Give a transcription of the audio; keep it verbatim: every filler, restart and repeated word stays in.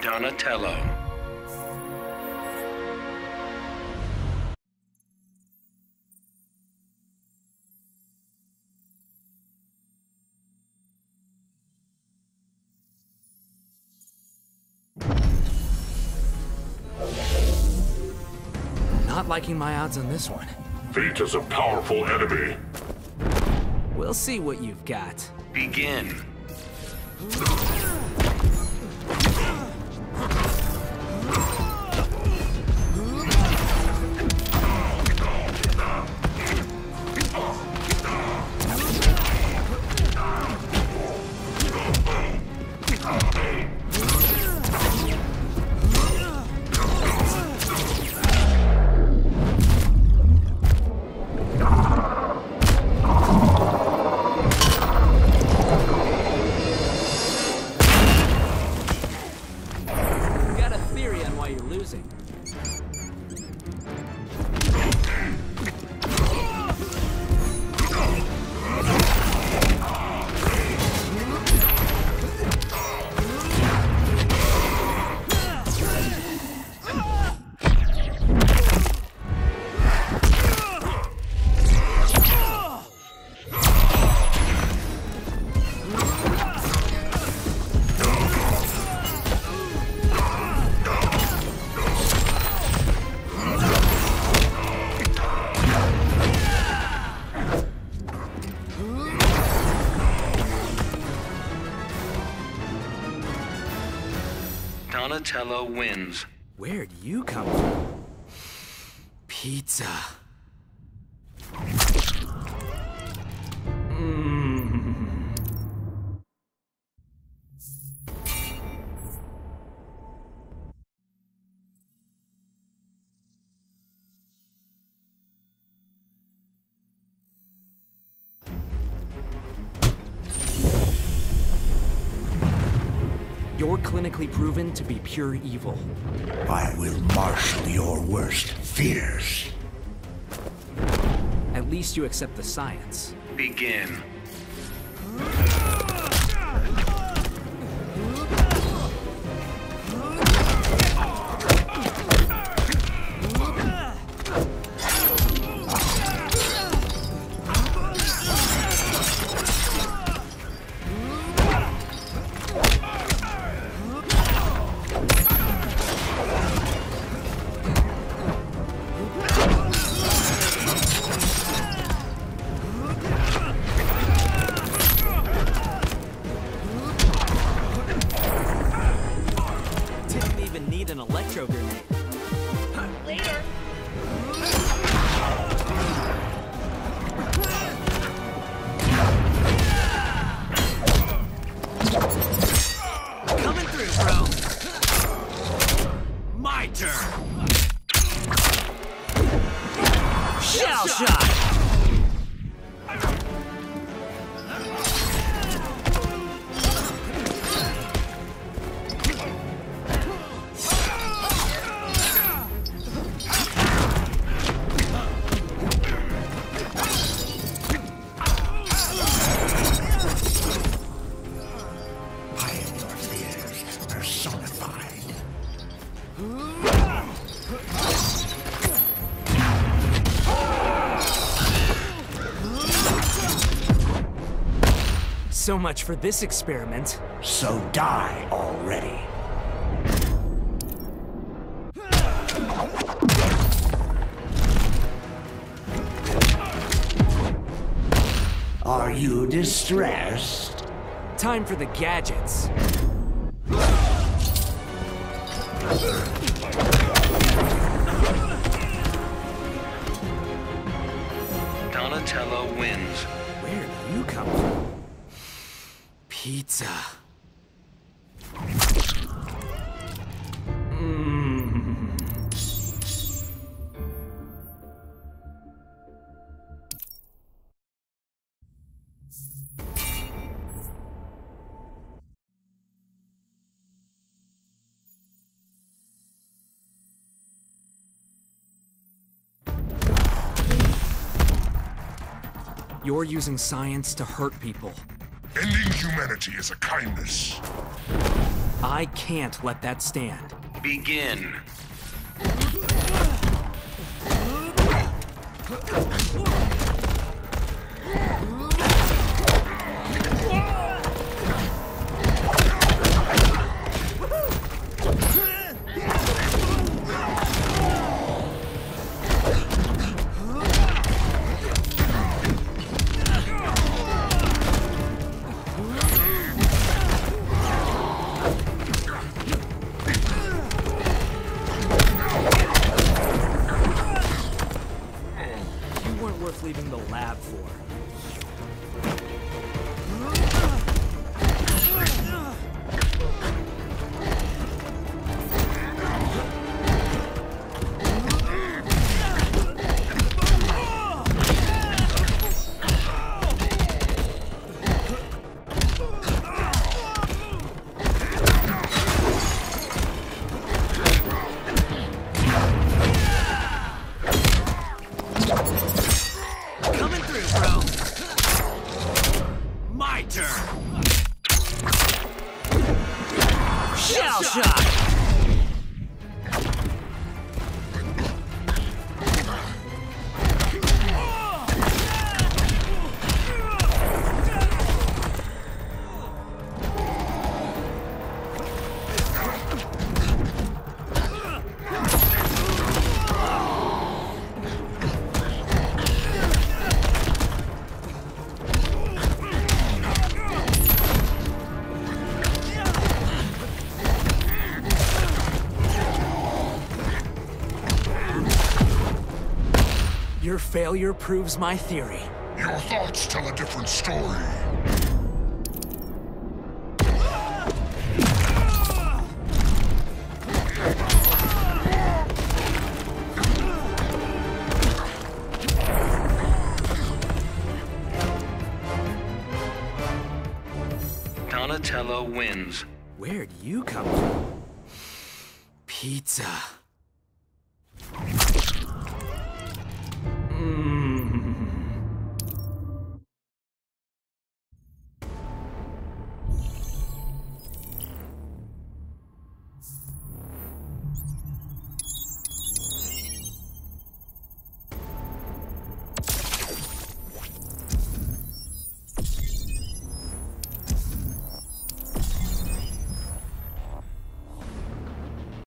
Donatello. Not liking my odds on this one. Fate is a powerful enemy. We'll see what you've got. Begin. Donatello wins. Where'd you come from? Pizza. Mmm. You're clinically proven to be pure evil. I will marshal your worst fears. At least you accept the science. Begin. Need an electro grenade. Later. Coming through, bro. My turn. Shell shot. So much for this experiment. So die already. Are you distressed? Time for the gadgets. Donatello wins. Where do you come from? Pizza. Mmm. You're using science to hurt people. Ending humanity is a kindness. I can't let that stand. Begin. Worth leaving the lab for. Shell shot! Your failure proves my theory. Your thoughts tell a different story. Donatello wins. Where'd you come from? Pizza.